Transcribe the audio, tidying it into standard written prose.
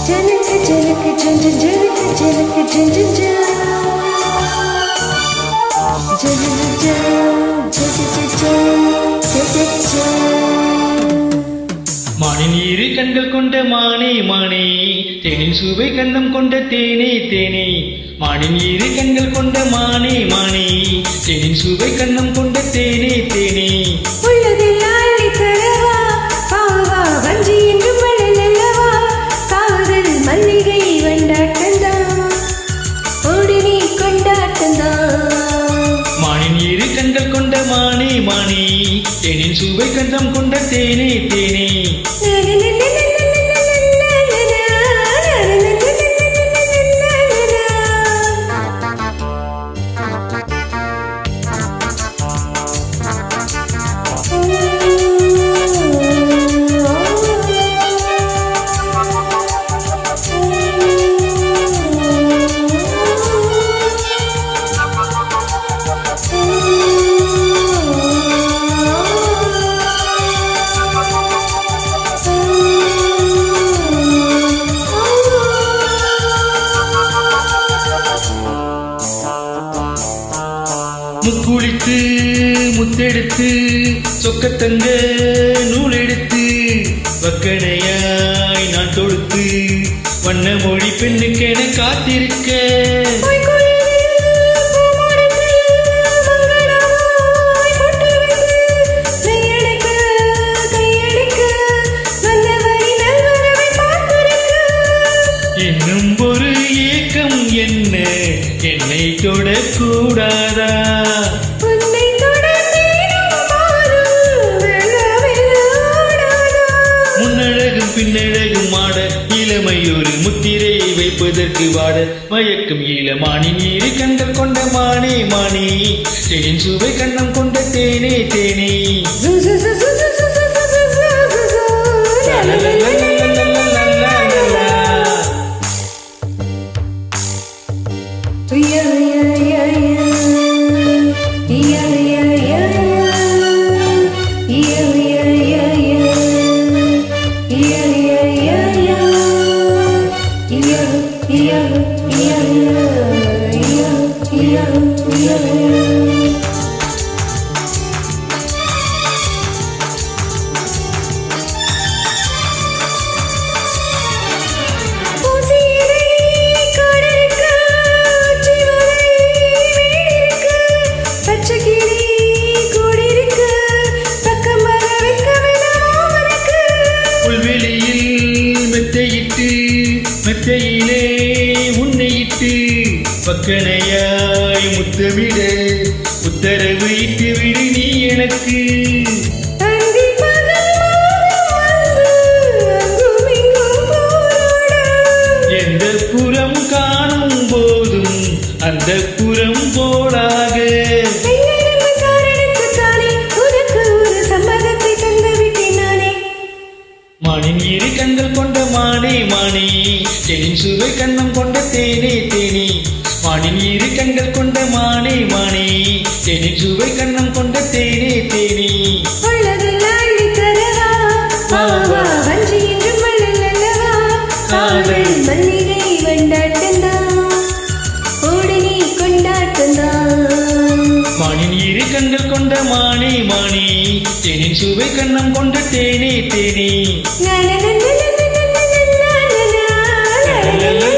மானின் இரு கண்கள் கொண்ட மானே மானே தேனின் சுவை கண்ணம் கொண்ட தேனே தேனே மானின் இரு கண்கள் கொண்ட மானே மானே தேனின் சுவை கண்ணம் கொண்ட தேனே தேனே கண்கள் கொண்ட மானே மானே தேனின் சுவை கண்ணம் கொண்ட தேனே தேனே முக்குளித்து முத்தெடுத்து சொக்கத்தங்க நூல் எடுத்து வக்கனையாய் நான் தொடுத்து வண்ண மொழி பெண்ணுக்கென காத்திருக்க இன்னும் ஒரு ஏக்கம் என்ன என்னை தொடக்கூடாதா முன்னழகும் பின்னழகும் மாட இளமை ஒரு முத்திரையை வைப்பதற்கு வாட மயக்கும் ஈழமானின் இரு கண்கள் கொண்ட மானே மானே தேனின் சுவை கண்ணம் கொண்ட தேனே தேனே மெத்தையிலே உன்னையிட்டு பக்கனையாய் முத்தமிட உத்தரவு இட்டு விடு நீ எனக்கு எந்த புறம் காணும் போதும் அந்த புறம் போலாக மானின் இரு கண்கள் கொண்ட மானே மானே தேனின் சுவை கண்ணம் கொண்ட தேனே தேனே மானின் இரு கண்கள் கொண்ட மானே மானே தேனின் சுவை கண்ணம் கொண்ட தேனே தேனே மானின் இரு கண்கள் கொண்ட மானே மானே தேனின் சுவை கண்ணம் கொண்ட தேனே தேனே.